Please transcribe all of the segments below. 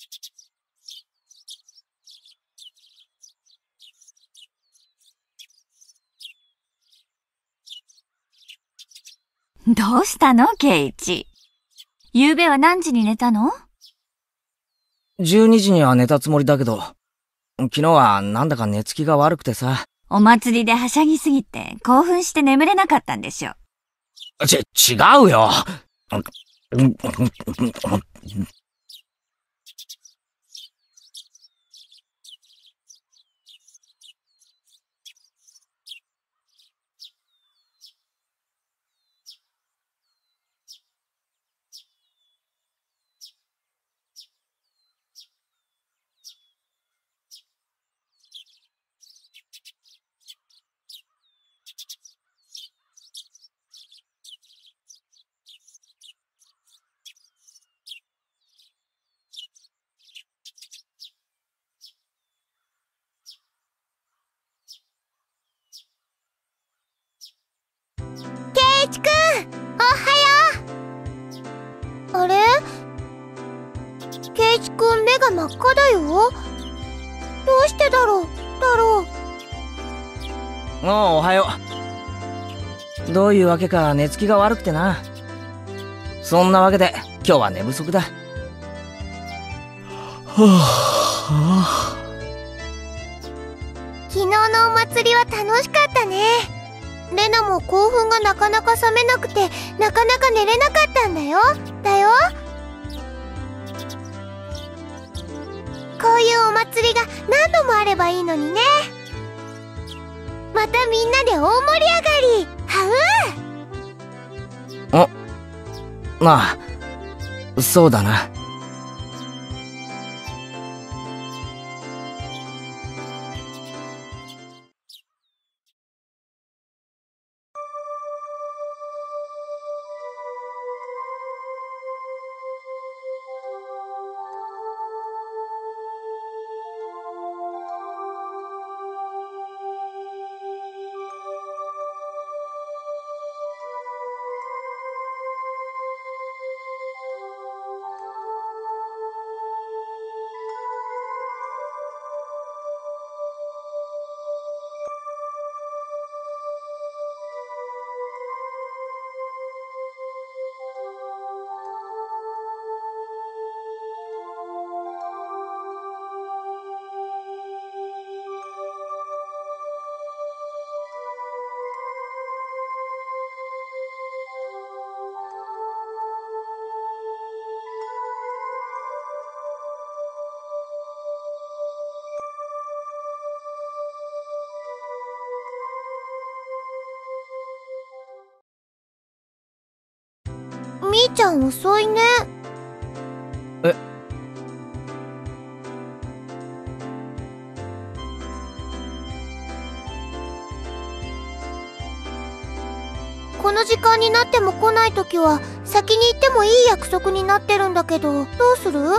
どうしたの、ケイチ。昨べは何時に寝たの ？12時には寝たつもりだけど、昨日はなんだか寝つきが悪くてさ。 お祭りではしゃぎすぎて興奮して眠れなかったんでしょ。 違うよ。 ケイチくん、おはよう。あれ？ケイチくん目が真っ赤だよ。どうしてだろう。 おはよう。どういうわけか寝つきが悪くてな。そんなわけで今日は寝不足だ。 昨日のお祭りは楽しかったね。レナも興奮がなかなか冷めなくてなかなか寝れなかったんだよ。こういうお祭りが何度もあればいいのにね。またみんなで大盛り上がり。 まあそうだな。 みーちゃん遅いね。この時間になっても来ないときは先に行ってもいい約束になってるんだけど、どうする？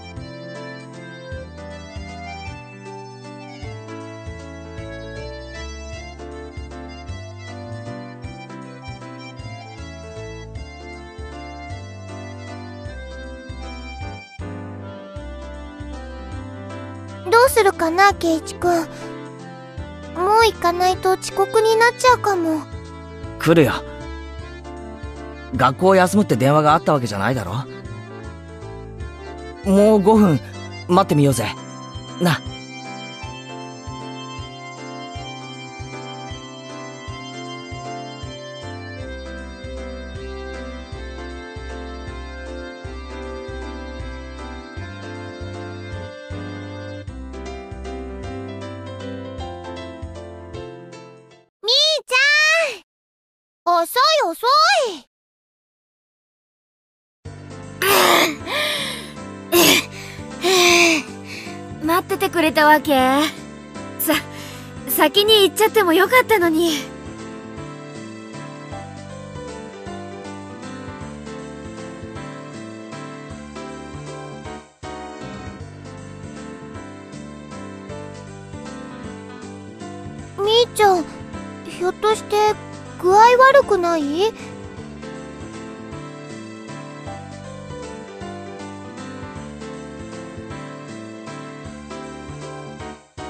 どうするかな、ケイチくん。もう行かないと遅刻になっちゃうかも。 来るよ。学校休むって電話があったわけじゃないだろ。もう5分待ってみようぜな。 遅い。 待っててくれたわけ？先に行っちゃってもよかったのに。 みーちゃん、ひょっとして具合悪くない？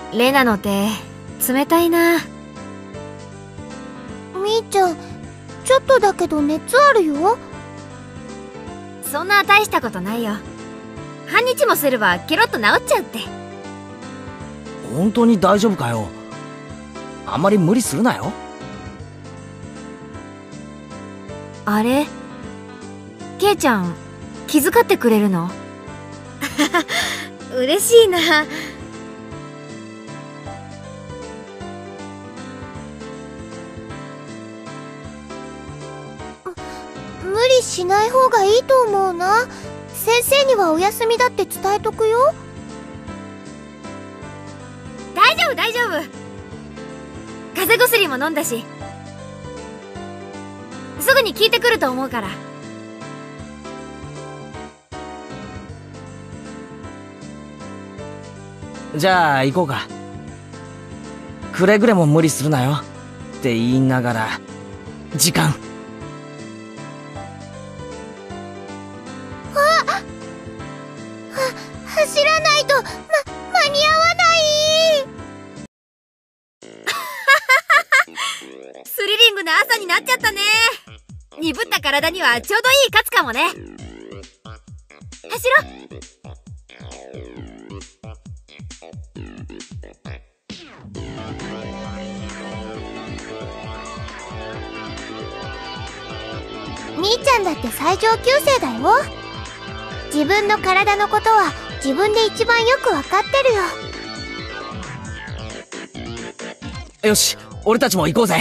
レナの手、冷たいな。 みーちゃん、ちょっとだけど熱あるよ。 そんな大したことないよ。半日もすればケロッと治っちゃうって。 本当に大丈夫かよ。あんまり無理するなよ。 あれ？ケイちゃん、気遣ってくれるの？嬉しいな。 無理しない方がいいと思うな。先生にはお休みだって伝えとくよ。 大丈夫大丈夫。風邪薬も飲んだし、すぐに効いてくると思うから。 じゃあ行こうか。くれぐれも無理するなよって言いながら時間。 走らないと、間に合わない。 スリリングな朝になっちゃったね。鈍った体にはちょうどいいカツかもね。走ろ。 みーちゃんだって最上級生だよ。自分の体のことは自分で一番よくわかってるよ。 よし、俺たちも行こうぜ。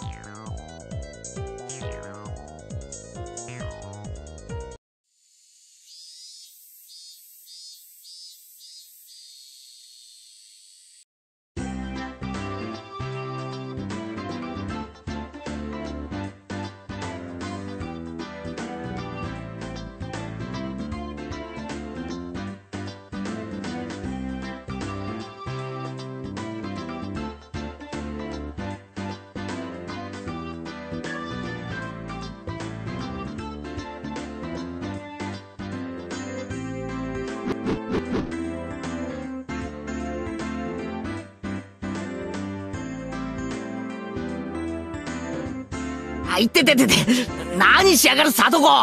あ、いってててて、何しやがるサトコ。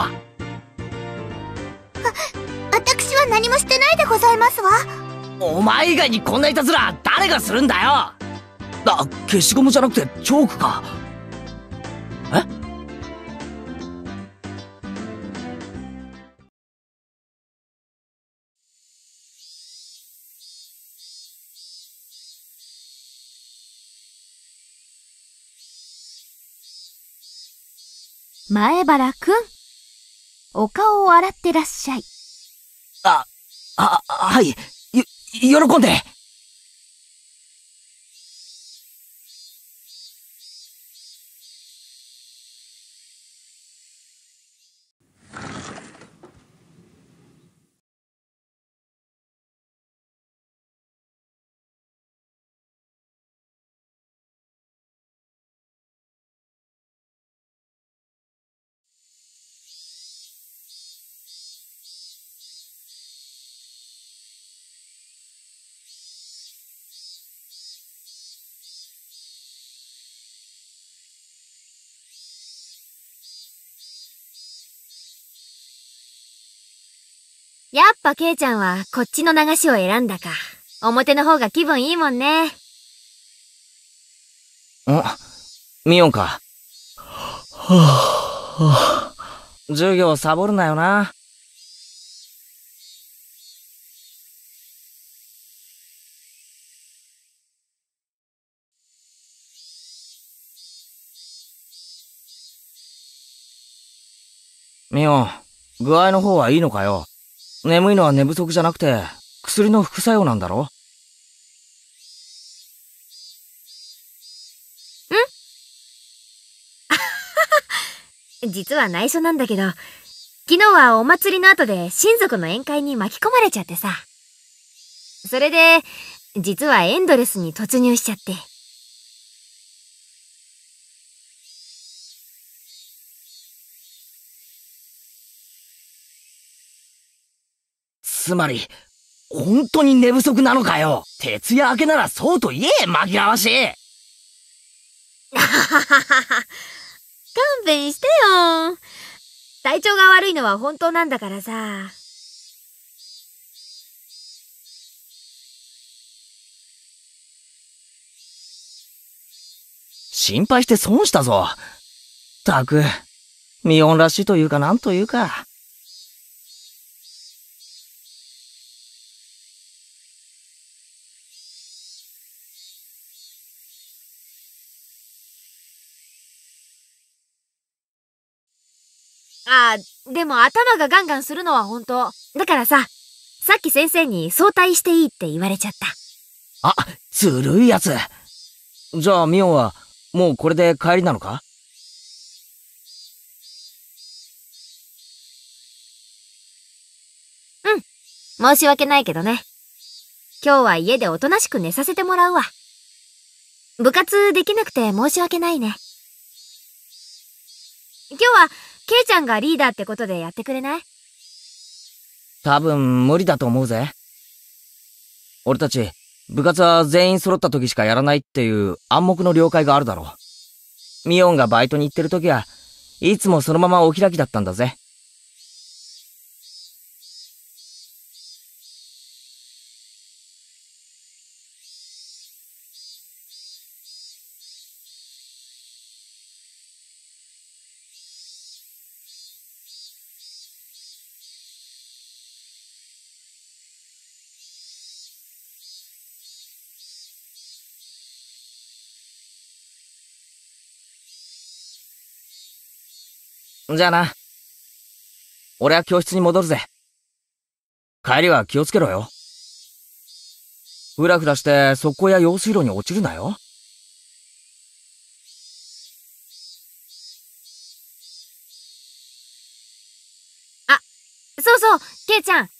私は何もしてないでございますわ。 お前以外にこんないたずら誰がするんだよ。あ、消しゴムじゃなくてチョークか。え？ 前原くん、お顔を洗ってらっしゃい。 はい。喜んで。 やっぱケイちゃんはこっちの流しを選んだか。表の方が気分いいもんね。 ミオンか。授業サボるなよな。ミオン、具合の方はいいのかよ。眠いのは寝不足じゃなくて、薬の副作用なんだろ？ 実は内緒なんだけど、昨日はお祭りの後で親族の宴会に巻き込まれちゃってさ。それで、実はエンドレスに突入しちゃって。 つまり、 本当に寝不足なのかよ。徹夜明けならそうと言え、紛らわしい。 勘弁してよ。体調が悪いのは本当なんだからさ。 心配して損したぞ。たく、ミオンらしいというかなんというか。 でも頭がガンガンするのは本当。だからさ、さっき先生に早退していいって言われちゃった。 あ、ずるいやつ。じゃあミオンは、もうこれで帰りなのか？ 申し訳ないけどね。今日は家でおとなしく寝させてもらうわ。部活できなくて申し訳ないね。今日は、ケイちゃんがリーダーってことでやってくれない？ 多分無理だと思うぜ。俺たち、部活は全員揃った時しかやらないっていう暗黙の了解があるだろう。ミオンがバイトに行ってる時はいつもそのままお開きだったんだぜ。じゃあな。俺は教室に戻るぜ。帰りは気をつけろよ。ふらふらして側溝や用水路に落ちるなよ。 そうそう、ケイちゃん。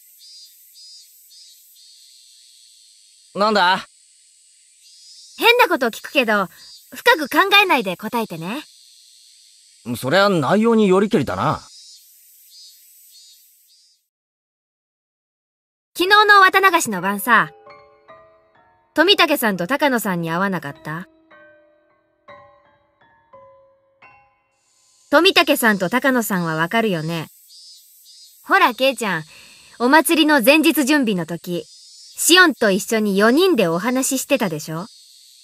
なんだ？ 変なこと聞くけど、深く考えないで答えてね。 そりゃ内容によりけりだな。 昨日の綿流しの晩さ、富武さんと高野さんに会わなかった？富武さんと高野さんはわかるよね。ほら、ケイちゃん、お祭りの前日準備の時、シオンと一緒に4人でお話ししてたでしょ？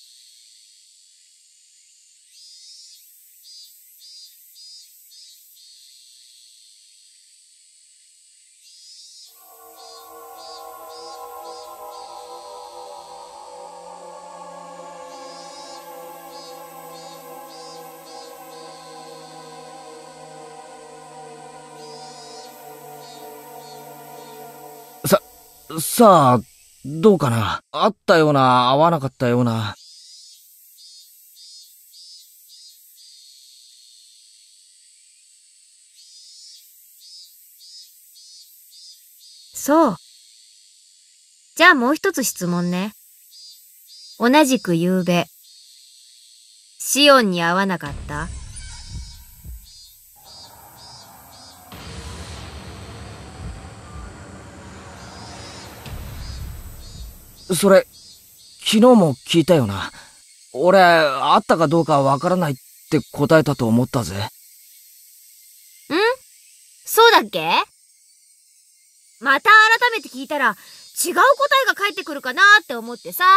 さあ、どうかな。あったような、合わなかったような。 そう。じゃあもう一つ質問ね。同じく夕べ、シオンに会わなかった？ それ、昨日も聞いたよな。俺、会ったかどうかわからないって答えたと思ったぜ。 そうだっけ？また改めて聞いたら、違う答えが返ってくるかなって思ってさ。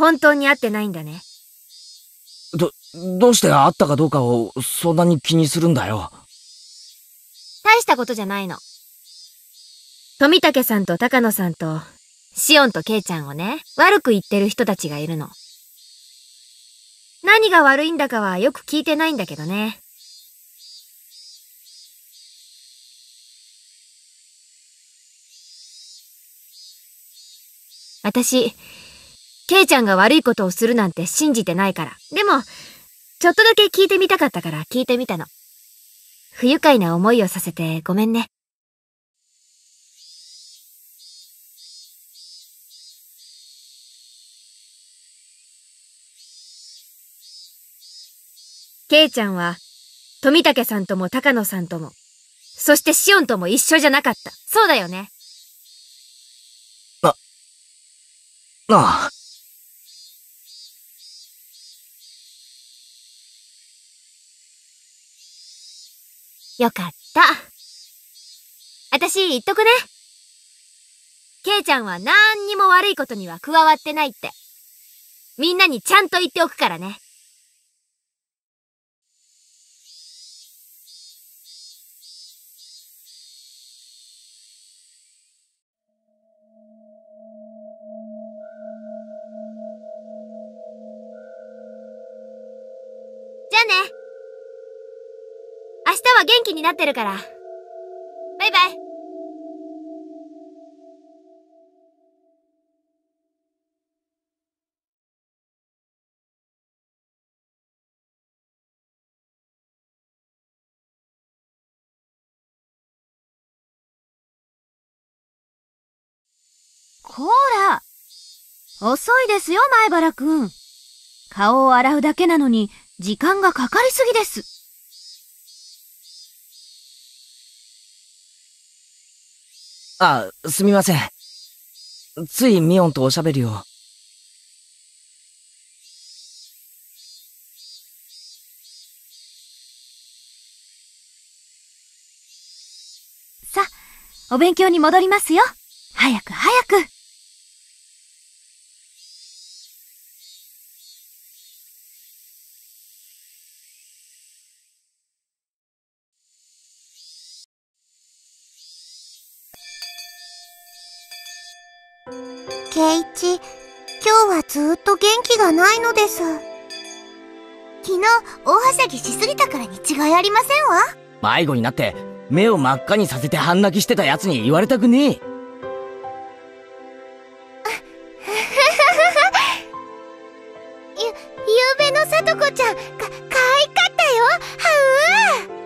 本当に会ってないんだね。 どうして会ったかどうかをそんなに気にするんだよ。 大したことじゃないの。富武さんと高野さんと、シオンとケイちゃんをね、悪く言ってる人たちがいるの。何が悪いんだかはよく聞いてないんだけどね。私、ケイちゃんが悪いことをするなんて信じてないから。でも、ちょっとだけ聞いてみたかったから聞いてみたの。不愉快な思いをさせてごめんね。ケイちゃんは、富武さんとも高野さんとも、そしてシオンとも一緒じゃなかった。そうだよね。 なあ。 よかった。私言っとくね。ケイちゃんはなんにも悪いことには加わってないって。みんなにちゃんと言っておくからね。じゃあね。明日は元気になってるから。バイバイ。 こら、遅いですよ、前原くん。顔を洗うだけなのに時間がかかりすぎです。 あ、すみません。ついミオンとおしゃべりを。 さ、お勉強に戻りますよ。早く早く。 ケイチ、今日はずっと元気がないのです。昨日、大はしゃぎしすぎたからに違いありませんわ。 迷子になって目を真っ赤にさせて半泣きしてたやつに言われたくねえ。 ゆうべのさとこちゃん、可愛かったよ。はう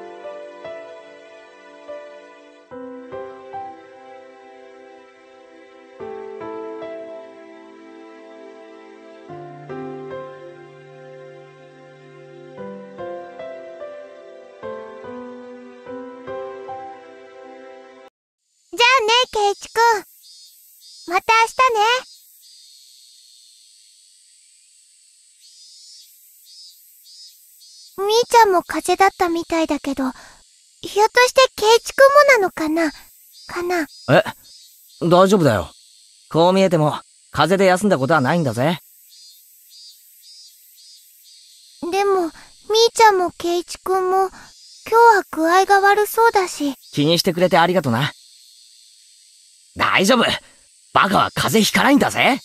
じゃあね、ケイチくん。また明日ね。みーちゃんも風邪だったみたいだけど、ひょっとしてケイチくんもなのかなえ、大丈夫だよ。こう見えても風邪で休んだことはないんだぜ。 でも、みーちゃんもケイチくんも、今日は具合が悪そうだし。 気にしてくれてありがとな。大丈夫。バカは風邪ひかないんだぜ。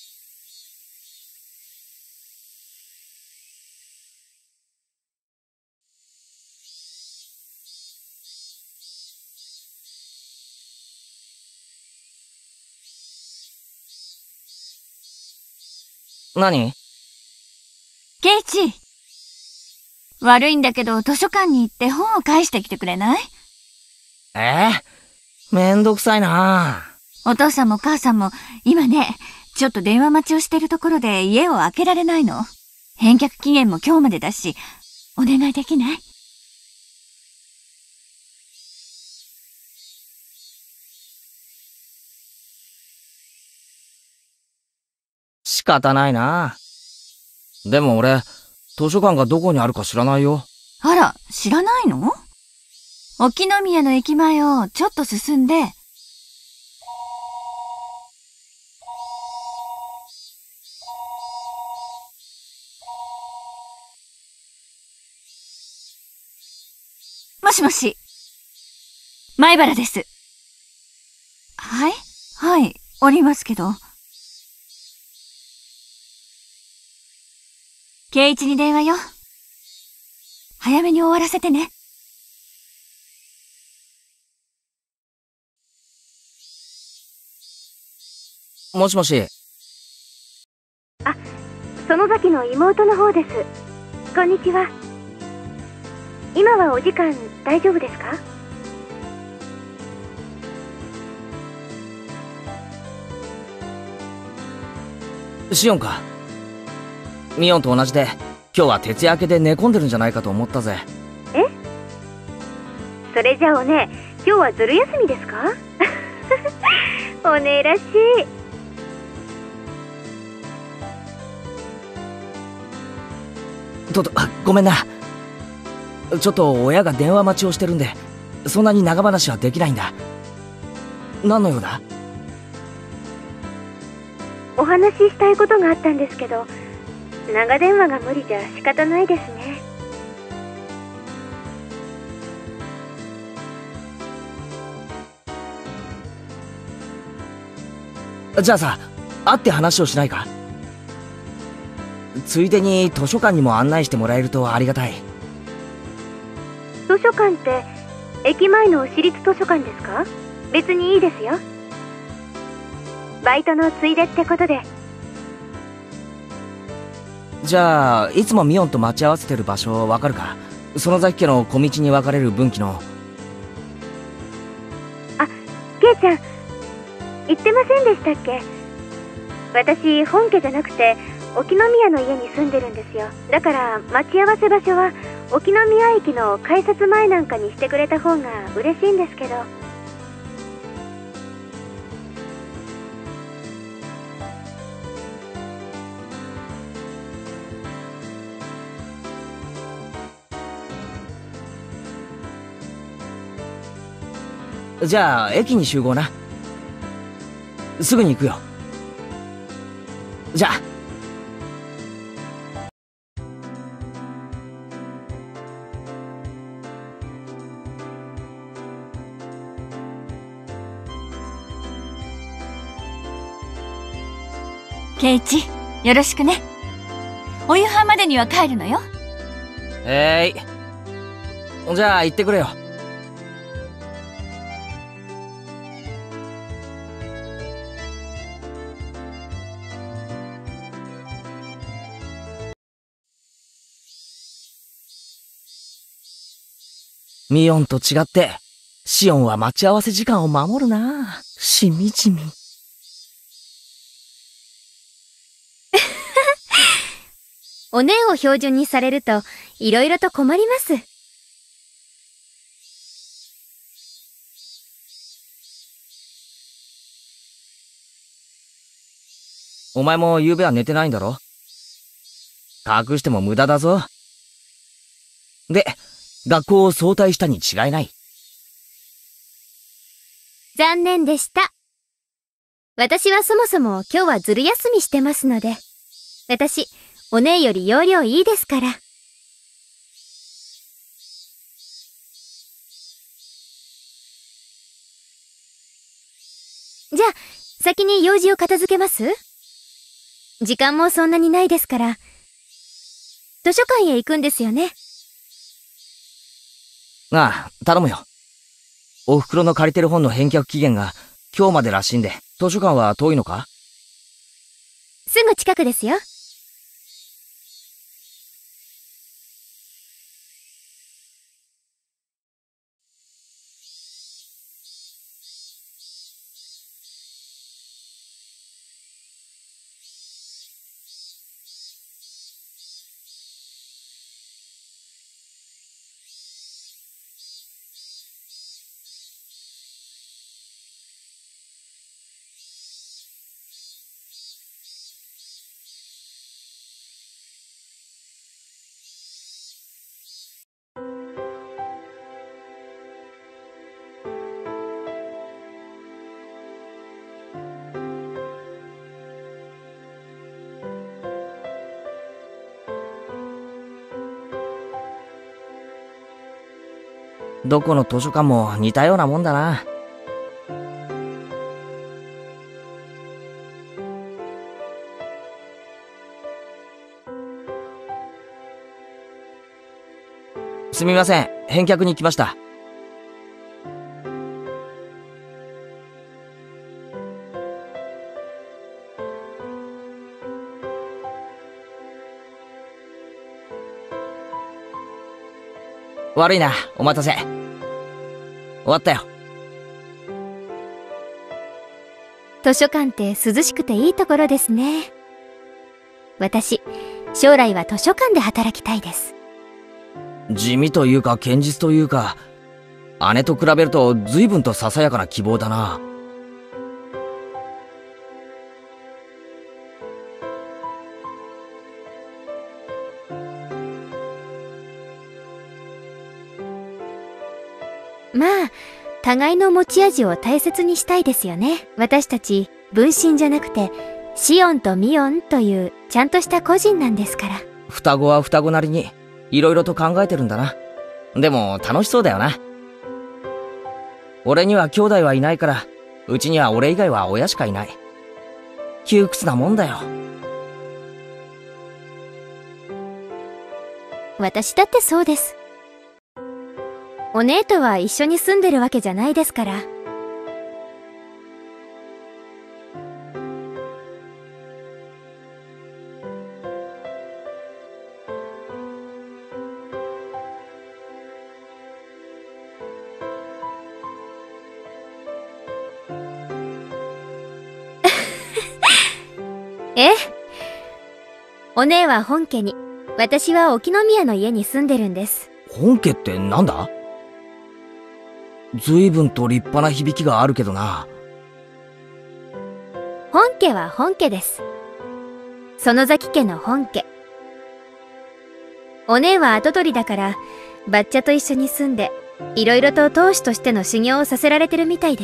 何？ ケイチ。悪いんだけど図書館に行って本を返してきてくれない？ めんどくさいな。 お父さんも母さんも今ね、ちょっと電話待ちをしてるところで家を開けられないの。返却期限も今日までだし、お願いできない？ 仕方ないな。でも俺、図書館がどこにあるか知らないよ。 あら、知らないの？沖宮の駅前をちょっと進んで、 もしもし。米原です。はい？はい、おりますけど。圭一に電話よ。早めに終わらせてね。 もしもし。 あ、園崎の妹の方です。こんにちは。今はお時間大丈夫ですか？ シオンか。ミオンと同じで、今日は徹夜明けで寝込んでるんじゃないかと思ったぜ。 え？それじゃあおねえ、今日はずる休みですか？おねえらしい。 ごめんな。ちょっと親が電話待ちをしてるんで、そんなに長話はできないんだ。何の用だ？ お話ししたいことがあったんですけど、長電話が無理じゃ仕方ないですね。 じゃあさ、会って話をしないか？ついでに図書館にも案内してもらえるとありがたい。 図書館って駅前の私立図書館ですか？別にいいですよ。バイトのついでってことで。 じゃあいつもミオンと待ち合わせてる場所わかるか？園崎家の小道に分かれる分岐の。 あ、ケイちゃん言ってませんでしたっけ？私本家じゃなくて沖宮の家に住んでるんですよ。だから待ち合わせ場所は沖宮駅の改札前なんかにしてくれた方が嬉しいんですけど。 じゃあ駅に集合な。すぐに行くよ。じゃあ。 圭一、よろしくね。お夕飯までには帰るのよ。 じゃあ行ってくれよ。ミオンと違ってシオンは待ち合わせ時間を守るな。しみじみ。 おねえを標準にされるといろいろと困ります。 お前も昨夜は寝てないんだろ？隠しても無駄だぞ。で、学校を早退したに違いない。 残念でした。私はそもそも今日はずる休みしてますので、私、お姉より要領いいですから。じゃあ、先に用事を片付けます？時間もそんなにないですから。図書館へ行くんですよね？ ああ、頼むよ。お袋の借りてる本の返却期限が今日までらしいんで、図書館は遠いのか？ すぐ近くですよ。 どこの図書館も似たようなもんだな。すみません、返却に来ました。悪いな、お待たせ。終わったよ。 図書館って涼しくていいところですね。私、将来は図書館で働きたいです。 地味というか堅実というか、姉と比べると随分とささやかな希望だな。 まあ、互いの持ち味を大切にしたいですよね。私たち、分身じゃなくて、シオンとミオンというちゃんとした個人なんですから。 双子は双子なりに、いろいろと考えてるんだな。でも、楽しそうだよな。俺には兄弟はいないから、うちには俺以外は親しかいない。窮屈なもんだよ。 私だってそうです。お姉とは一緒に住んでるわけじゃないですから。ええ。お姉は本家に、私は沖宮の家に住んでるんです。 本家ってなんだ？随分と立派な響きがあるけどな。 本家は本家です。園崎家の本家。お姉は跡取りだから、バッチャと一緒に住んで、いろいろと当主としての修行をさせられてるみたいです。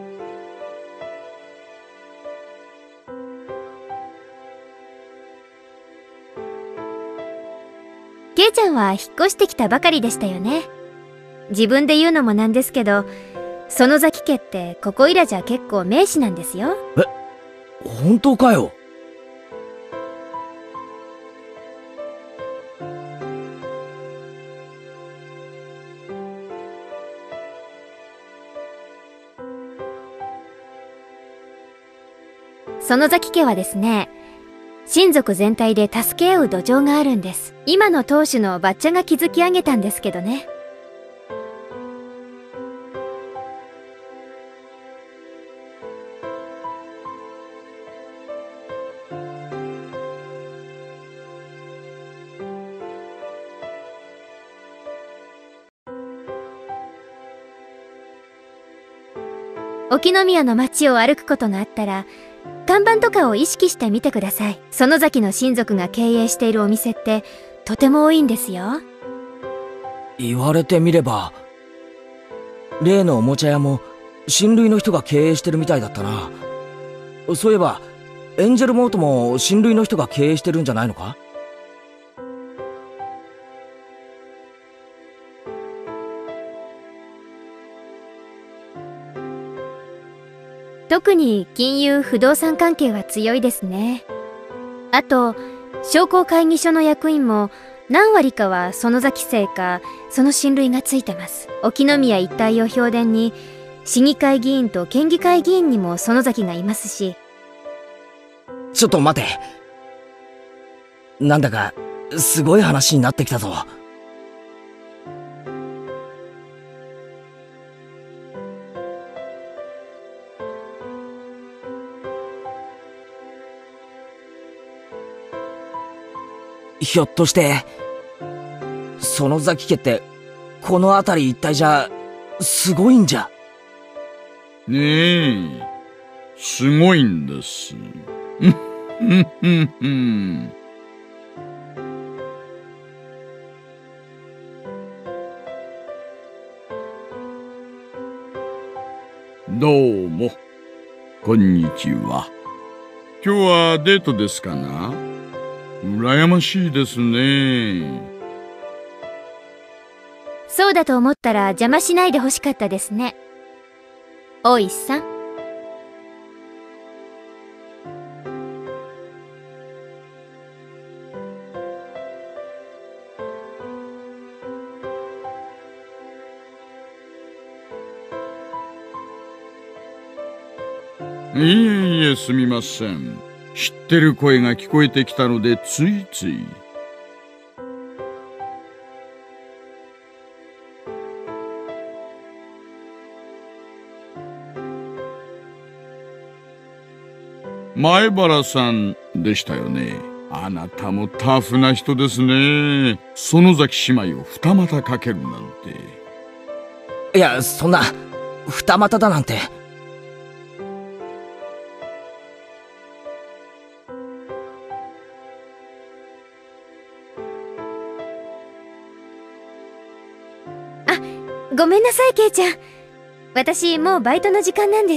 ケイちゃんは引っ越してきたばかりでしたよね。自分で言うのもなんですけど、園崎家ってここいらじゃ結構名士なんですよ。 え、本当かよ。 園崎家はですね、親族全体で助け合う土壌があるんです。今の当主のバッチャが築き上げたんですけどね。沖宮の街を歩くことがあったら、看板とかを意識してみてください。園崎の親族が経営しているお店ってとても多いんですよ。 言われてみれば、例のおもちゃ屋も親類の人が経営してるみたいだったな。そういえばエンジェルモートも親類の人が経営してるんじゃないのか？ 特に金融不動産関係は強いですね。あと、商工会議所の役員も何割かは園崎姓かその親類がついてます。沖宮一帯を評伝に市議会議員と県議会議員にも園崎がいますし。 ちょっと待て。なんだかすごい話になってきたぞ。ひょっとして園崎家ってこの辺り一帯じゃすごいんじゃ。 ねえ、すごいんです。どうも、こんにちは。今日はデートですかな？羨ましいですね。 そうだと思ったら邪魔しないでほしかったですね。大石さん。 いえいえ、すみません。知ってる声が聞こえてきたので、ついつい。前原さんでしたよね。あなたもタフな人ですね。園崎姉妹を二股かけるなんて。 いや、そんな、二股だなんて。 ごめんなさい、ケイちゃん。私、もうバイトの時間なんです。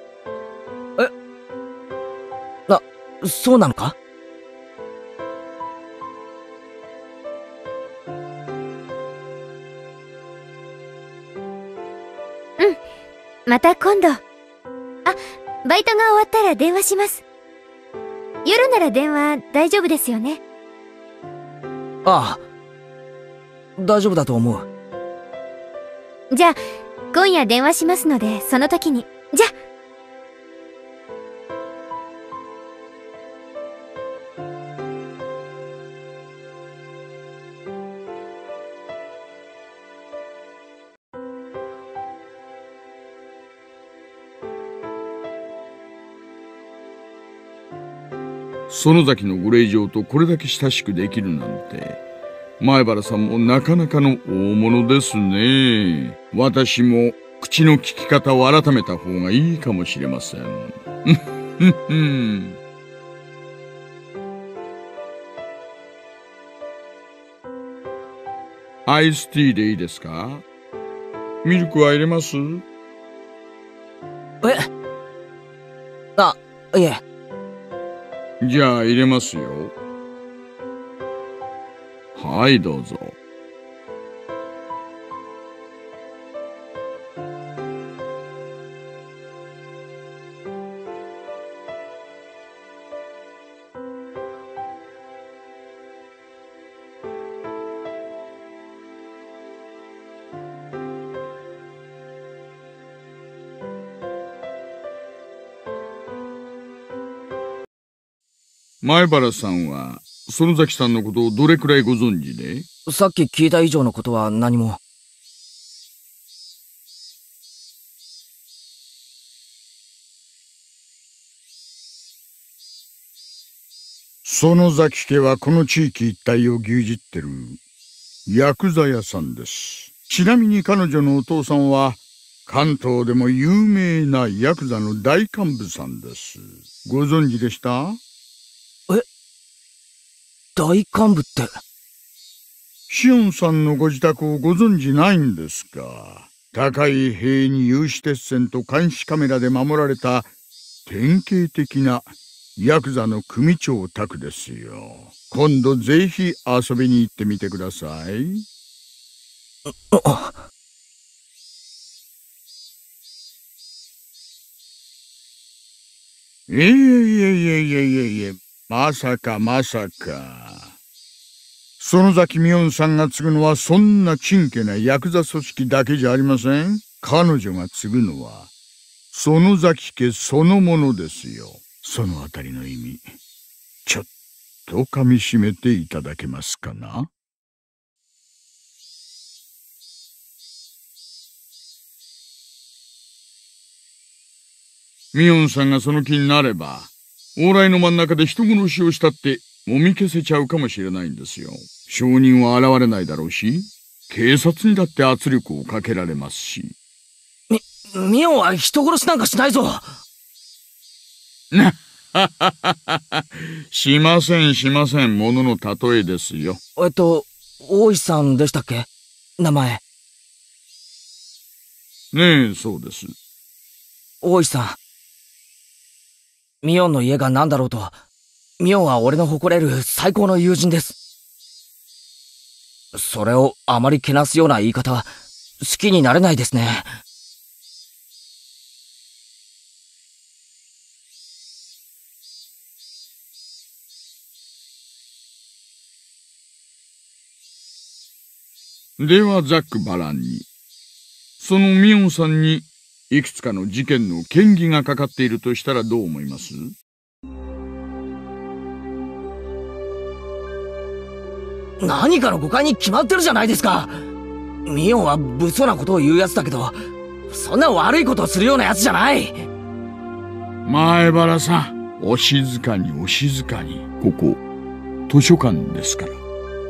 そうなのか？ うん。また今度。あ、バイトが終わったら電話します。夜なら電話大丈夫ですよね？ ああ。大丈夫だと思う。 じゃあ、今夜電話しますので、その時に。じゃあ。 園崎のご令嬢とこれだけ親しくできるなんて、前原さんもなかなかの大物ですね。私も口の利き方を改めた方がいいかもしれません。アイスティーでいいですか？ミルクは入れます？ いえ。 じゃあ入れますよ。はい、どうぞ。前原さんは園崎さんのことをどれくらいご存知で？ さっき聞いた以上のことは何も。 園崎家はこの地域一帯を牛耳ってるヤクザ屋さんです。ちなみに彼女のお父さんは関東でも有名なヤクザの大幹部さんです。ご存知でした？ 大幹部って。 シオンさんのご自宅をご存知ないんですか？高い塀に有刺鉄線と監視カメラで守られた典型的なヤクザの組長宅ですよ。今度ぜひ遊びに行ってみてください。いえいえいえいえいえいえ、まさかまさか。園崎美音さんが継ぐのはそんなちんけなヤクザ組織だけじゃありません。彼女が継ぐのは園崎家そのものですよ。そのあたりの意味、ちょっと噛み締めていただけますかな？ミオンさんがその気になれば、往来の真ん中で人殺しをしたってもみ消せちゃうかもしれないんですよ。証人は現れないだろうし、警察にだって圧力をかけられますし。 ミオンは人殺しなんかしないぞ。 しませんしません、ものの例えですよ。 大石さんでしたっけ？名前。 ねえ、そうです。 大石さん。ミオンの家が何だろうと、ミオンは俺の誇れる最高の友人です。 それをあまりけなすような言い方、好きになれないですね。 ではザック・バランに、そのミオンさんにいくつかの事件の嫌疑がかかっているとしたらどう思います？ 何かの誤解に決まってるじゃないですか。ミオンは物騒なことを言うやつだけど、そんな悪いことをするようなやつじゃない。 前原さん、お静かにお静かに。ここ図書館ですから。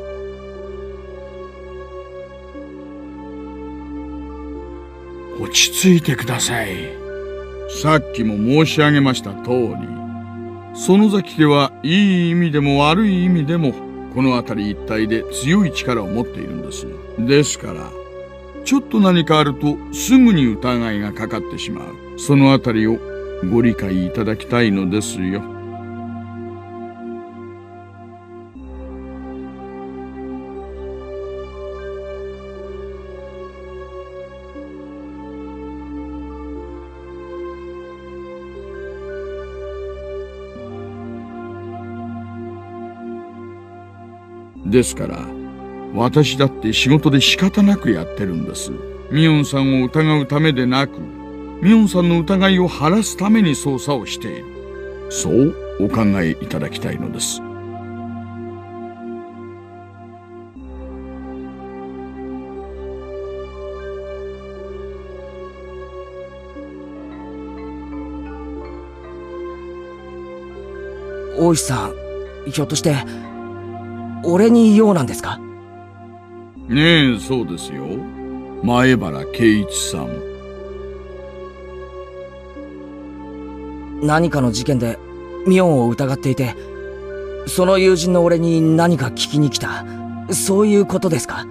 落ち着いてください。さっきも申し上げました通り、園崎家はいい意味でも悪い意味でもこの辺り一帯で強い力を持っているんです。ですからちょっと何かあるとすぐに疑いがかかってしまう。その辺りをご理解いただきたいのですよ。ですから私だって仕事で仕方なくやってるんです。ミオンさんを疑うためでなく、ミオンさんの疑いを晴らすために捜査をしている。そうお考えいただきたいのです。 大石さん、ひょっとして俺に用なんですか？ ねえ、そうですよ。前原圭一さん。 何かの事件でミオンを疑っていて、その友人の俺に何か聞きに来た、そういうことですか？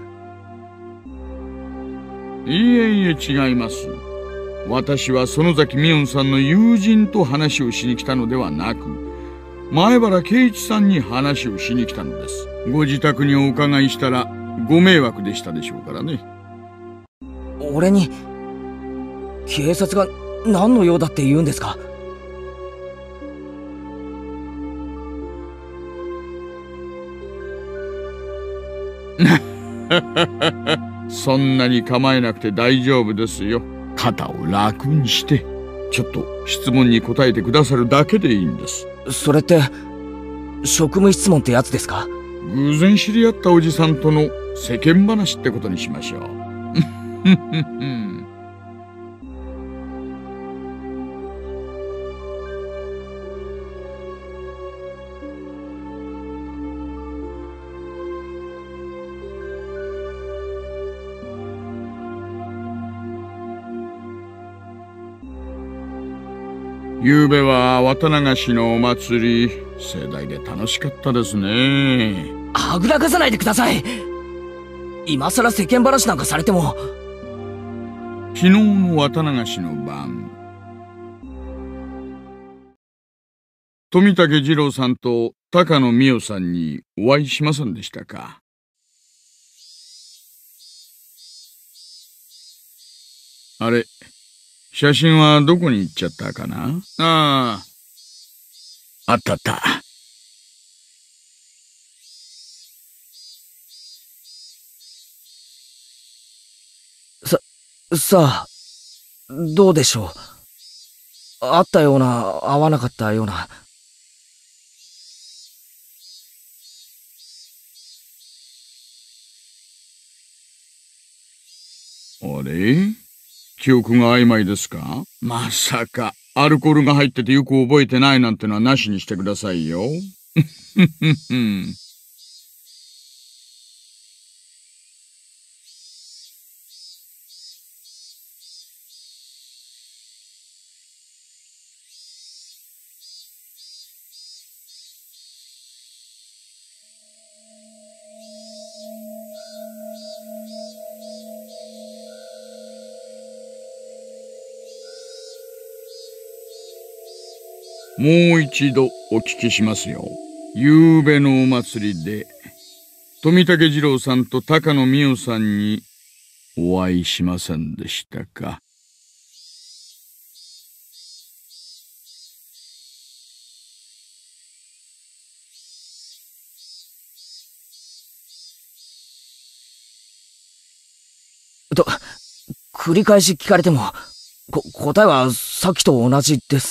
いえいえ、違います。私は園崎ミオンさんの友人と話をしに来たのではなく、前原圭一さんに話をしに来たのです。ご自宅にお伺いしたらご迷惑でしたでしょうからね。 俺に警察が何の用だって言うんですか？ そんなに構えなくて大丈夫ですよ。肩を楽にしてちょっと質問に答えてくださるだけでいいんです。 それって職務質問ってやつですか？ 偶然知り合ったおじさんとの世間話ってことにしましょう。昨べは綿流しのお祭り、盛大で楽しかったですね。 はぐらかさないでください。今さら世間話なんかされても。 昨日の綿流しの晩、富武二郎さんと高野美代さんにお会いしませんでしたか？あれ、写真はどこに行っちゃったかな？あったあった。 さあ、どうでしょう。あったような、合わなかったような。 あれ？記憶が曖昧ですか？まさか、アルコールが入っててよく覚えてないなんてのはなしにしてくださいよ。もう一度お聞きしますよ。昨べのお祭りで、 富武二郎さんと高野美代さんにお会いしませんでしたか？ 繰り返し聞かれても、答えはさっきと同じです。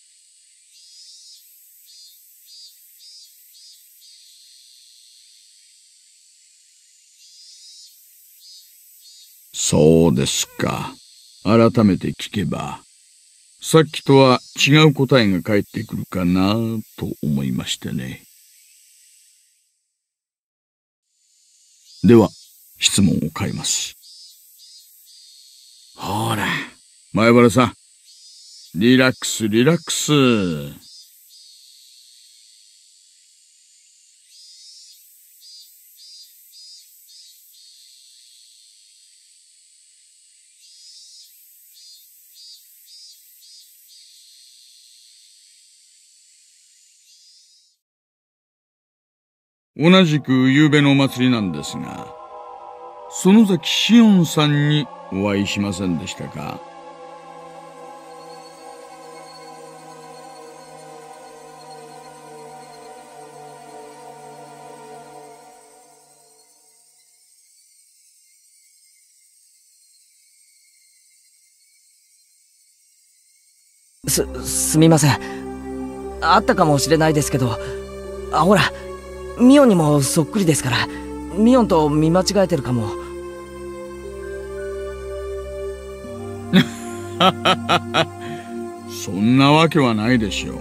そうですか。改めて聞けば、さっきとは違う答えが返ってくるかなと思いましてね。では、質問を変えます。ほら、前原さん、リラックス、リラックス。同じく夕べのお祭りなんですが、園崎しおんさんにお会いしませんでしたか？ すみません。あったかもしれないですけど、ほら、ミオンにもそっくりですから、ミオンと見間違えてるかも。 そんなわけはないでしょう。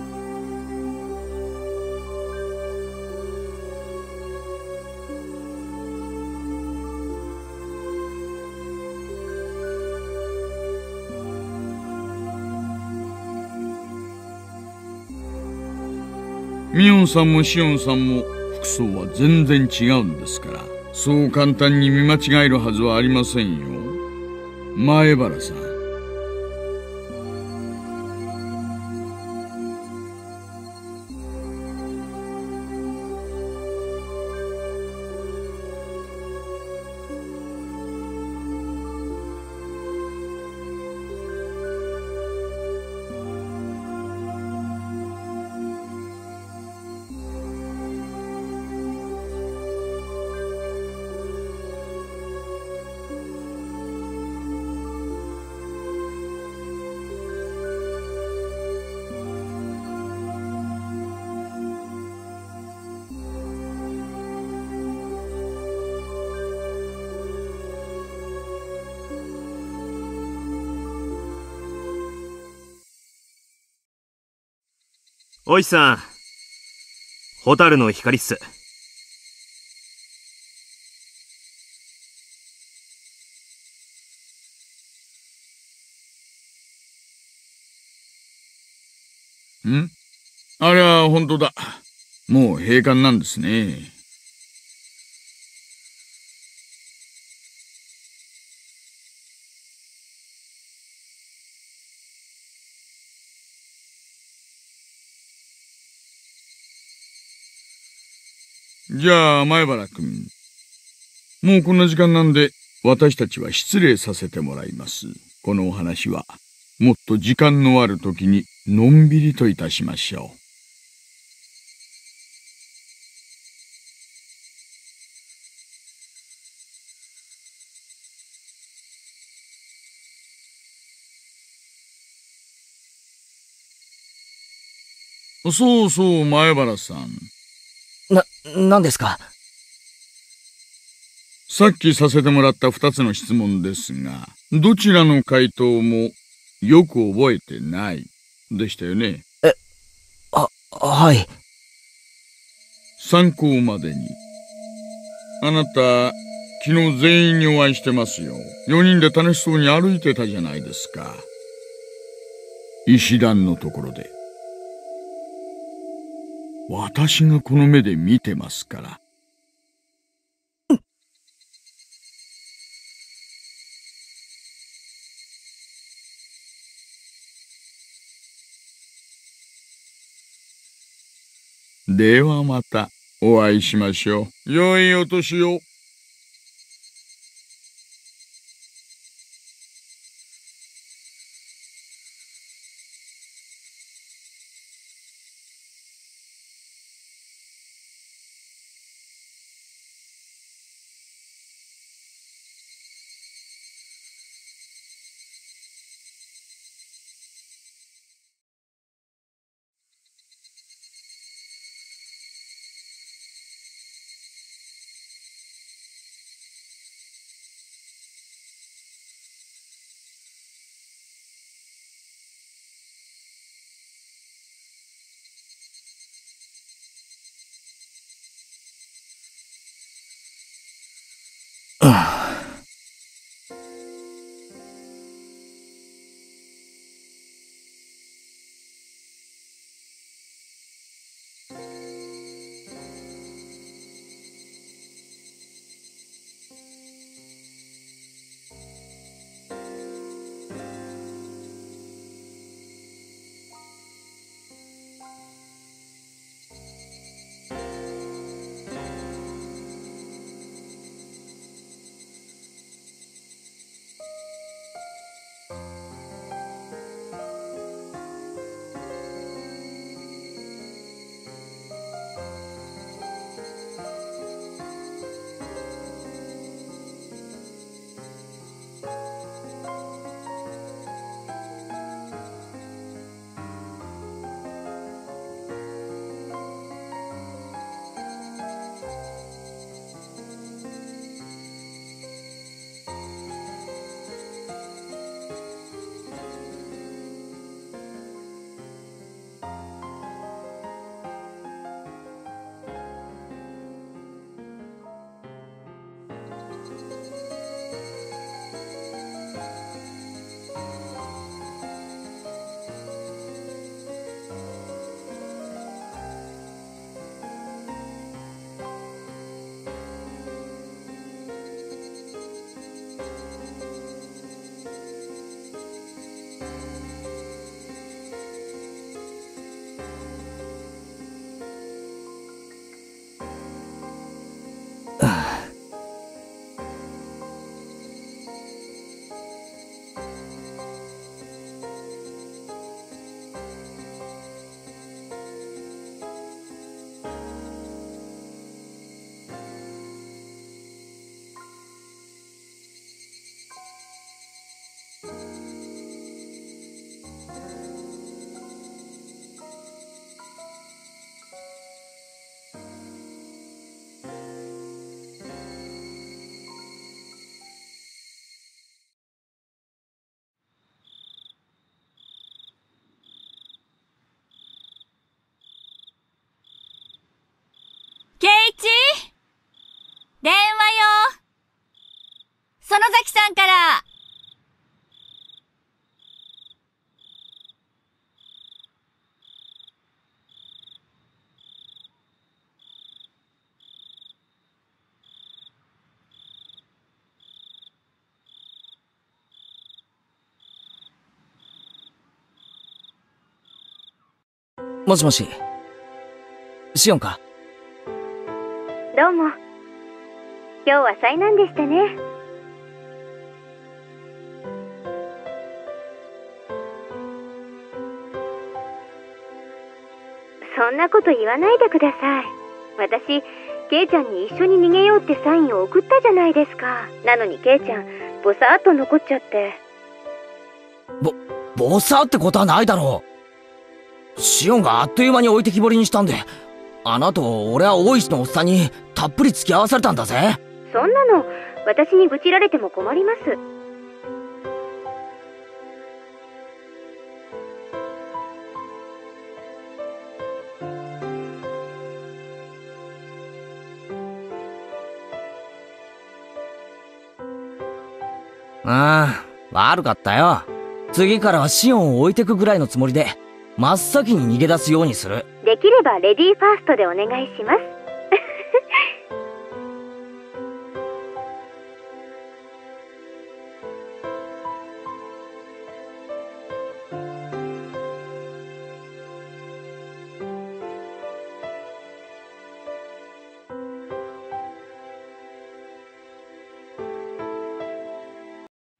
ミオンさんもシオンさんも服装は全然違うんですから、そう簡単に見間違えるはずはありませんよ。前原さん。 おいさん、蛍の光っす。 ん？あれは本当だ。もう閉館なんですね。じゃあ、前原君。もうこんな時間なんで、私たちは失礼させてもらいます。このお話は、もっと時間のある時に、のんびりといたしましょう。そうそう、前原さん。 何ですか？ さっきさせてもらった2つの質問ですが、どちらの回答もよく覚えてないでしたよね。 はい。 参考までに。あなた、昨日全員にお会いしてますよ。4人で楽しそうに歩いてたじゃないですか。石段のところで。私がこの目で見てますから。ではまたお会いしましょう。良いお年を。 圭一、電話よ。園崎さんから。 もしもし。シオンか？ どうも。今日は災難でしたね。そんなこと言わないでください。私、ケイちゃんに一緒に逃げようってサインを送ったじゃないですか。なのにケイちゃん、ボサーっと残っちゃって。 ボサーってことはないだろう。シオンがあっという間に置いてきぼりにしたんで、あの後俺は大石のおっさんにたっぷり付き合わされたんだぜ。 そんなの私に愚痴られても困ります。 悪かったよ。次からはシオンを置いてくぐらいのつもりで真っ先に逃げ出すようにする。 できればレディーファーストでお願いします。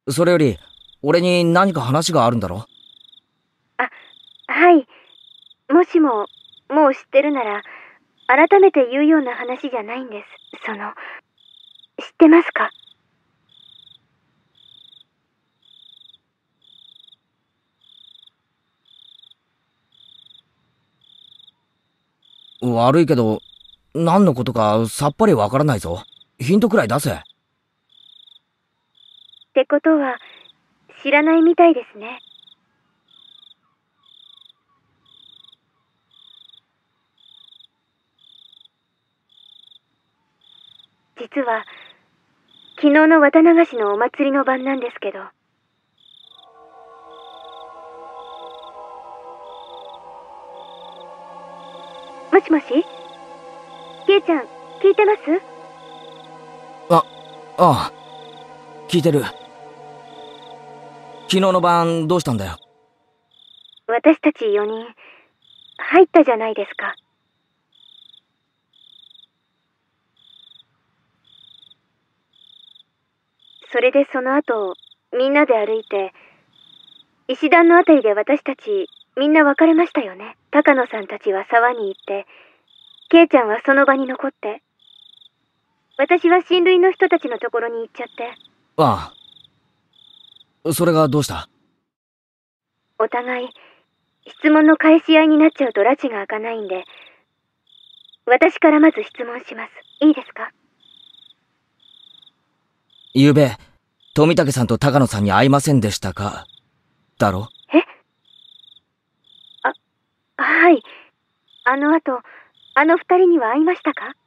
それより、俺に何か話があるんだろ？ はい。もしも、もう知ってるなら、改めて言うような話じゃないんです。知ってますか？ 悪いけど、何のことかさっぱりわからないぞ。ヒントくらい出せ。 ってことは、知らないみたいですね。実は、昨日の綿流しのお祭りの晩なんですけど。もしもし？ケイちゃん、聞いてます？ ああ、聞いてる。昨日の晩どうしたんだよ。 私たち4人、入ったじゃないですか。それでその後、みんなで歩いて、石段のあたりで私たち、みんな別れましたよね。高野さんたちは沢に行って、ケイちゃんはその場に残って、私は親類の人たちのところに行っちゃって。 ああ。それがどうした？ お互い、質問の返し合いになっちゃうと拉致が開かないんで、私からまず質問します。いいですか？ ゆうべ、富武さんと高野さんに会いませんでしたか？だろ？ はい。あの後、あの二人には会いましたか？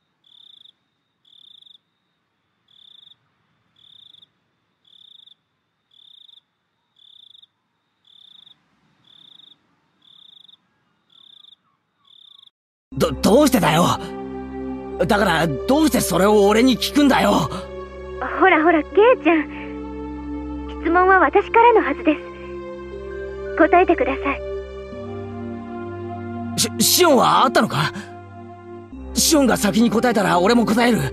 どうしてだよ。だから、どうしてそれを俺に聞くんだよ。 ほらほら、ケイちゃん。質問は私からのはずです。答えてください。 シオンはあったのか？シオンが先に答えたら俺も答える。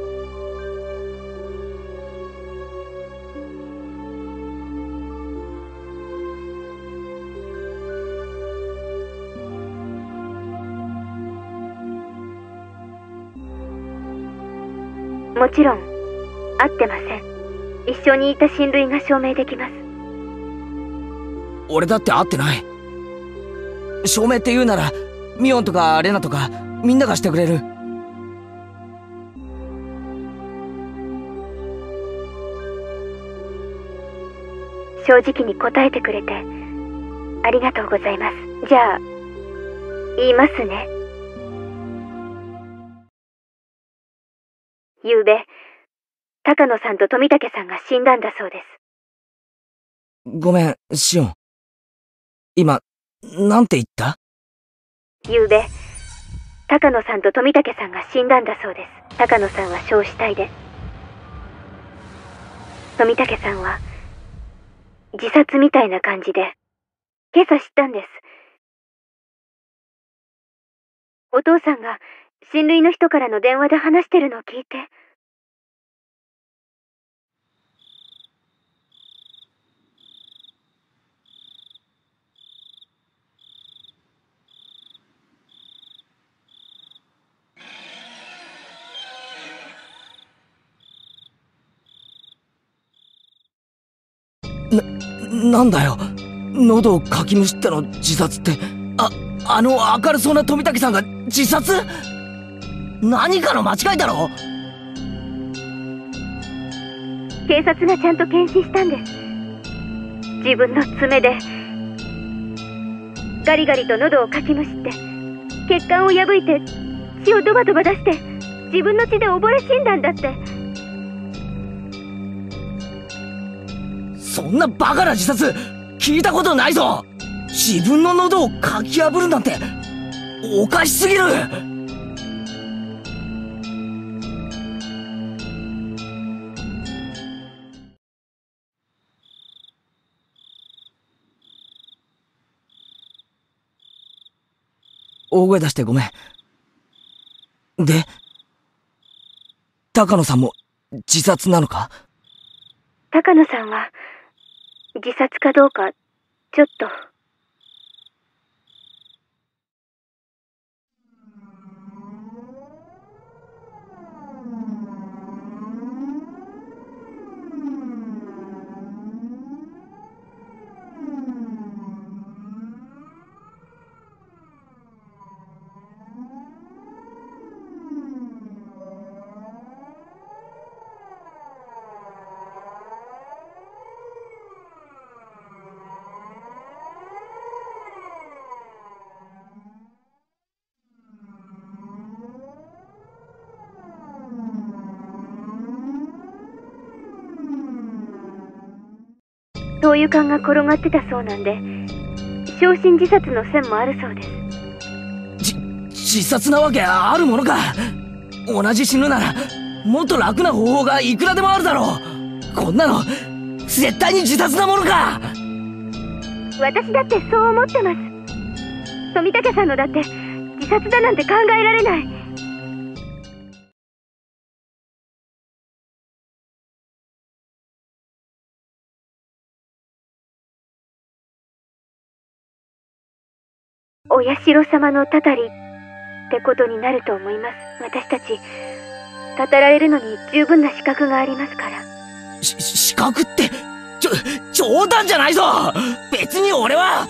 もちろん、会ってません。一緒にいた親類が証明できます。 俺だって会ってない。証明って言うなら、ミオンとかレナとか、みんながしてくれる。 正直に答えてくれて、ありがとうございます。じゃあ、言いますね。ゆうべ、高野さんと富武さんが死んだんだそうです。 ごめん、シオン。今、なんて言った？ ゆうべ、高野さんと富武さんが死んだんだそうです。高野さんは焼死体で、富武さんは自殺みたいな感じで、今朝知ったんです。お父さんが親類の人からの電話で話してるのを聞いて。 なんだよ。喉をかきむしっての自殺って、あの明るそうな富武さんが自殺？何かの間違いだろ？ 警察がちゃんと検視したんです。自分の爪でガリガリと喉をかきむしって、血管を破いて血をドバドバ出して、自分の血で溺れ死んだんだって。 そんなバカな自殺聞いたことないぞ。自分の喉をかき破るなんておかしすぎる。大声出してごめん。で、高野さんも自殺なのか？ 高野さんは自殺かどうかちょっと。灯油缶が転がってたそうなんで、焼身自殺の線もあるそうです。 自殺なわけあるものか。同じ死ぬならもっと楽な方法がいくらでもあるだろう。こんなの絶対に自殺なものか。 私だってそう思ってます。富武さんのだって自殺だなんて考えられない。お社様のたたりってことになると思います。私たちたたられるのに十分な資格がありますから。 資格って冗談じゃないぞ。別に俺は。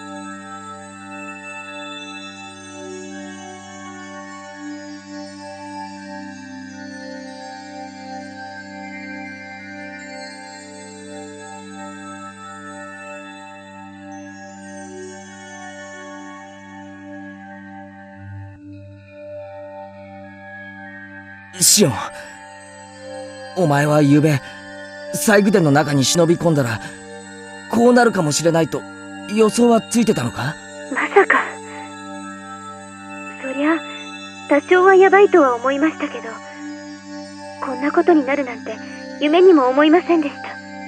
シオン、お前は昨べ細工殿の中に忍び込んだらこうなるかもしれないと予想はついてたのか？ まさか。そりゃ多少はヤバいとは思いましたけど、こんなことになるなんて夢にも思いませんでした。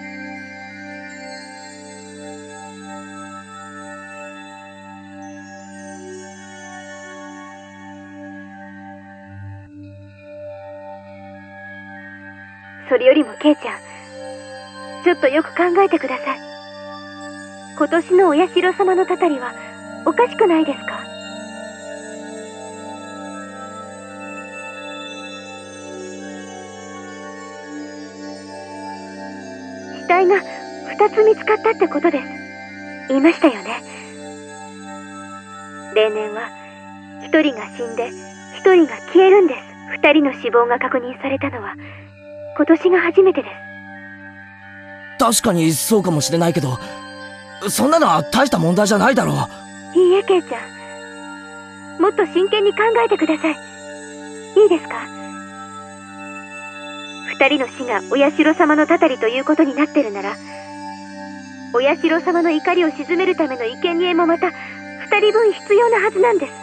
それよりもケイちゃん、ちょっとよく考えてください。今年のお社様のたたりはおかしくないですか？死体が2つ見つかったってことです。言いましたよね。例年は1人が死んで1人が消えるんです。2人の死亡が確認されたのは今年が初めてです。 確かにそうかもしれないけど、そんなのは大した問題じゃないだろう。いいえ、ケイちゃん、もっと真剣に考えてください。いいですか？2人の死がお社様のたたりということになってるなら、お社様の怒りを鎮めるための生贄もまた2人分必要なはずなんです。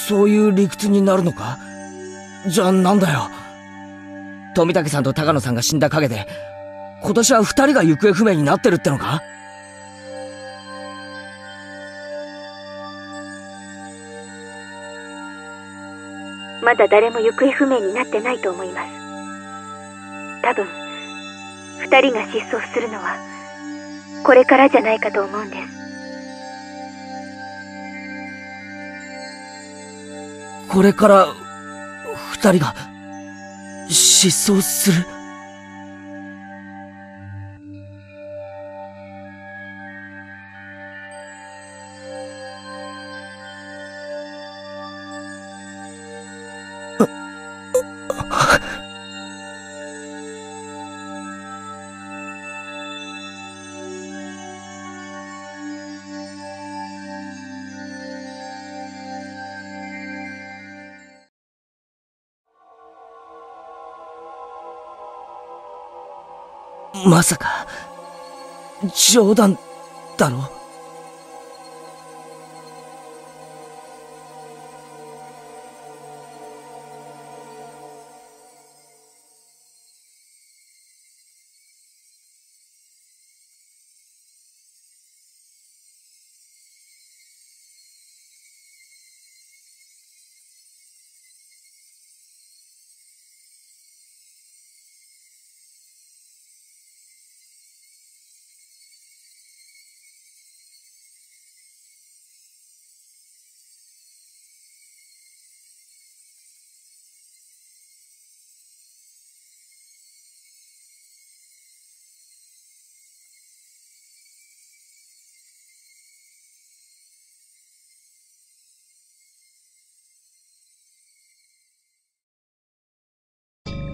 そういう理屈になるのか？じゃあなんだよ。富武さんと高野さんが死んだ陰で今年は2人が行方不明になってるってのか？ まだ誰も行方不明になってないと思います。多分2人が失踪するのはこれからじゃないかと思うんです。 これから2人が失踪する？まさか冗談だろ？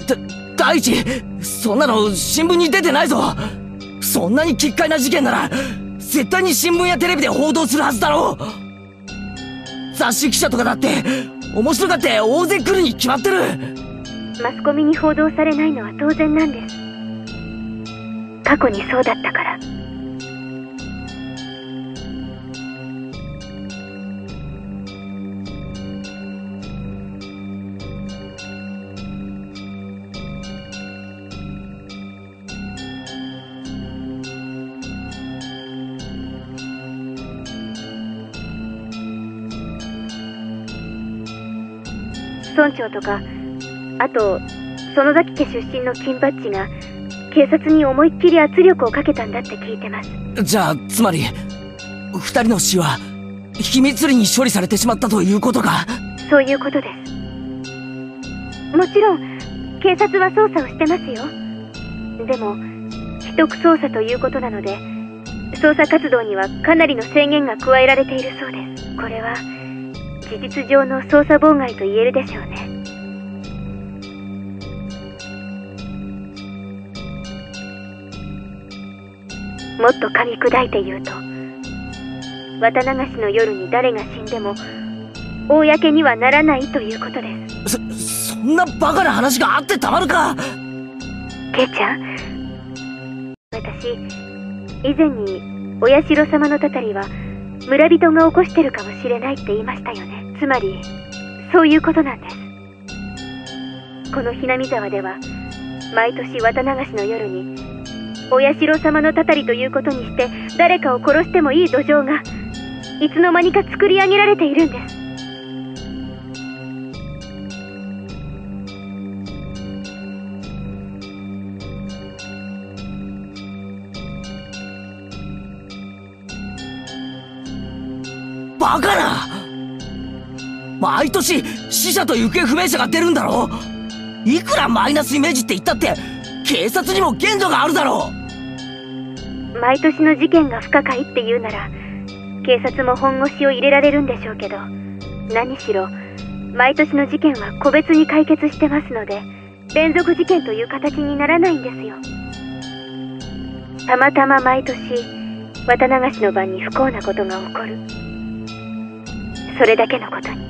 第一、そんなの新聞に出てないぞ。そんなに奇怪な事件なら、絶対に新聞やテレビで報道するはずだろう。雑誌記者とかだって、面白がって大勢来るに決まってる。 マスコミに報道されないのは当然なんです。過去にそうだったから。村長とか、あと園崎家出身の金八が警察に思いっきり圧力をかけたんだって聞いてます。 じゃあつまり二人の死は秘密裏に処理されてしまったということか。 そういうことです。もちろん警察は捜査をしてますよ。でも秘匿捜査ということなので、捜査活動にはかなりの制限が加えられているそうです。これは事実上の捜査妨害と言えるでしょうね。もっと噛み砕いて言うと、綿流しの夜に誰が死んでも公にはならないということです。 そんなバカな話があってたまるか。 ケイちゃん、私以前にお社様のたたりは村人が起こしてるかもしれないって言いましたよね。つまりそういうことなんです。このひなみ沢では毎年綿流しの夜にお社様のたたりということにして誰かを殺してもいい土壌がいつの間にか作り上げられているんです。 バカな！毎年死者と行方不明者が出るんだろ。いくらマイナスイメージって言ったって警察にも限度があるだろう。 毎年の事件が不可解って言うなら警察も本腰を入れられるんでしょうけど、何しろ毎年の事件は個別に解決してますので連続事件という形にならないんですよ。たまたま毎年綿流しの晩に不幸なことが起こる、それだけのことに。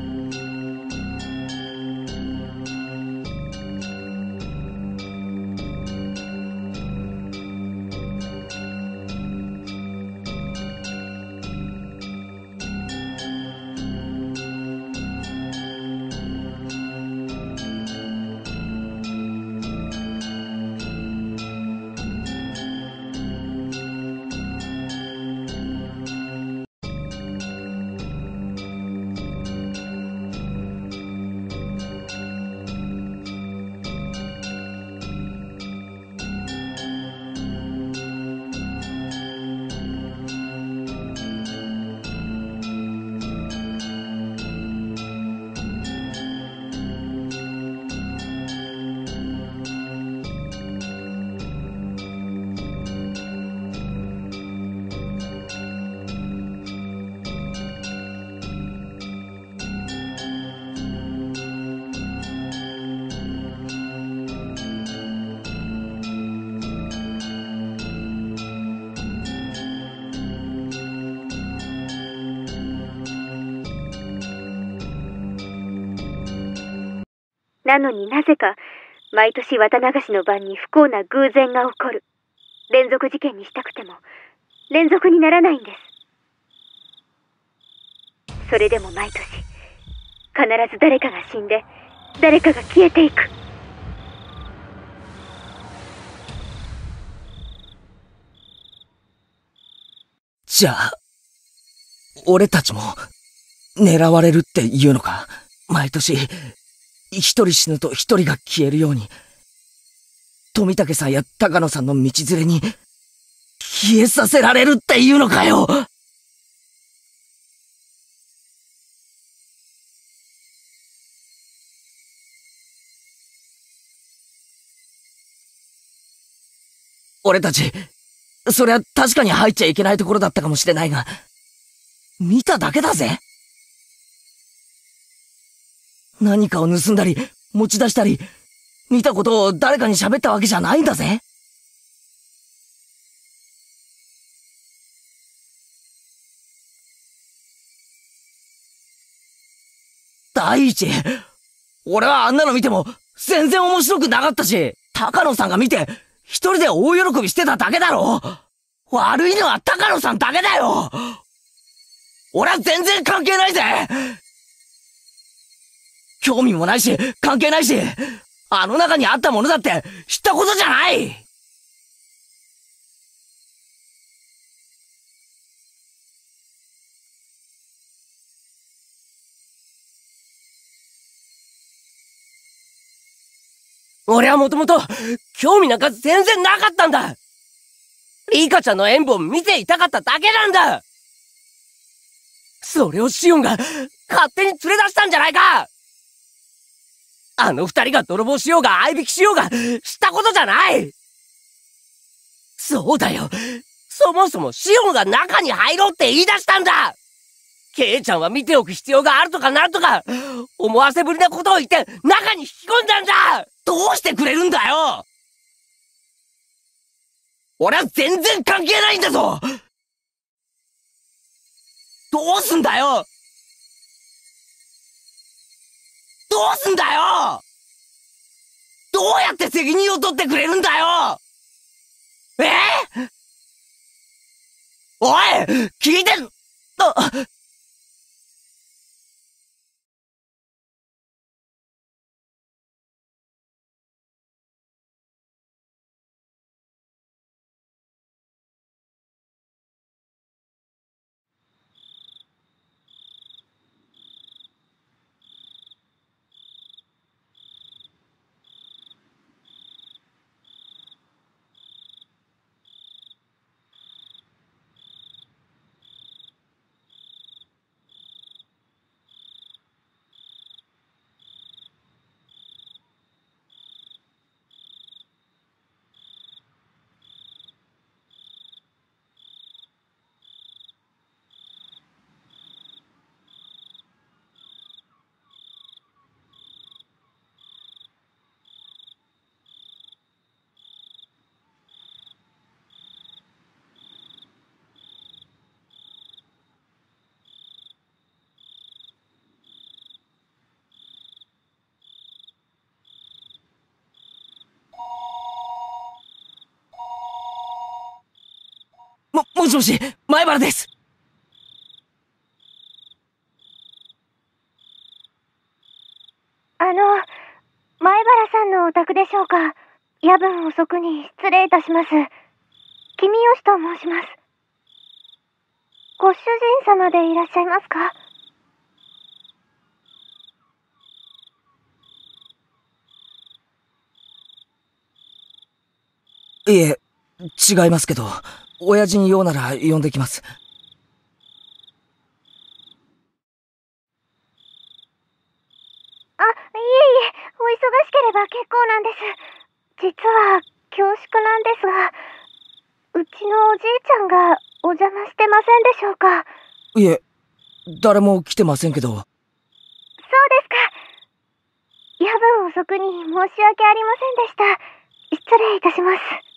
なのになぜか毎年綿流しの晩に不幸な偶然が起こる。連続事件にしたくても連続にならないんです。それでも毎年必ず誰かが死んで誰かが消えていく。 じゃあ俺たちも狙われるっていうのか。毎年一人死ぬと一人が消えるように、富武さんや高野さんの道連れに消えさせられるっていうのかよ。俺たち、そりゃ確かに入っちゃいけないところだったかもしれないが、見ただけだぜ。何かを盗んだり持ち出したり見たことを誰かに喋ったわけじゃないんだぜ。第一、俺はあんなの見ても全然面白くなかったし、高野さんが見て一人で大喜びしてただけだろ。悪いのは高野さんだけだよ。俺は全然関係ないぜ。興味もないし関係ないし、あの中にあったものだって知ったことじゃない。俺はもともと興味なんか全然なかったんだ。リカちゃんの演舞を見ていたかっただけなんだ。それをシオンが勝手に連れ出したんじゃないか。あの二人が泥棒しようが合いびきしようがしたことじゃない。そうだよ。そもそもシオンが中に入ろうって言い出したんだ。ケイちゃんは見ておく必要があるとかなんとか思わせぶりなことを言って中に引き込んだんだ。どうしてくれるんだよ。俺は全然関係ないんだぞ。どうすんだよ。どうすんだよ。どうやって責任を取ってくれるんだよ。おい、聞いてん。もしもし、前原です。 前原さんのお宅でしょうか。夜分遅くに失礼いたします。君吉と申します。ご主人様でいらっしゃいますか？ いえ、違いますけど、親父に用なら呼んできます。 いえいえ、お忙しければ結構なんです。実は恐縮なんですが、うちのおじいちゃんがお邪魔してませんでしょうか？ いえ、誰も来てませんけど。 そうですか。夜分遅くに申し訳ありませんでした。失礼いたします。